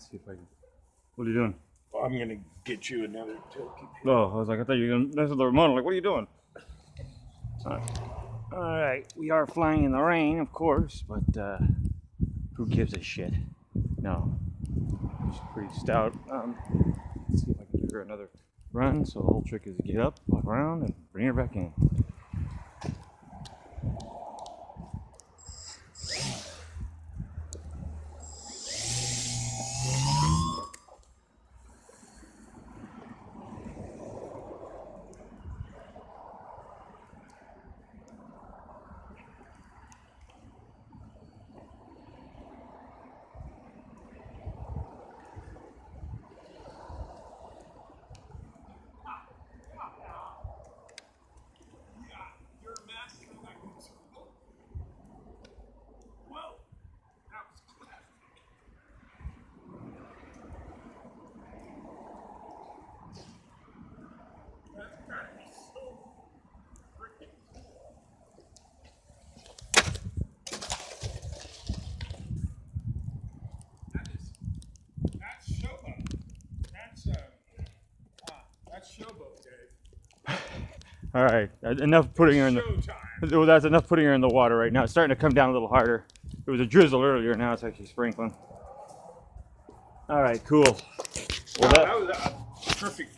see if I can. What are you doing? Well, I'm gonna get you another turkey. Oh, I was like, I thought you were gonna mess with the remote. I'm like, what are you doing? All right, we are flying in the rain, of course, but who gives a shit? No, she's pretty stout. Let's see if I can give her another run. So the whole trick is to get up, walk around, and bring her back in. All right, enough putting her in the. Well, that's enough putting her in the water right now. It's starting to come down a little harder. It was a drizzle earlier. Now it's actually sprinkling. All right, cool. Well, that was a perfect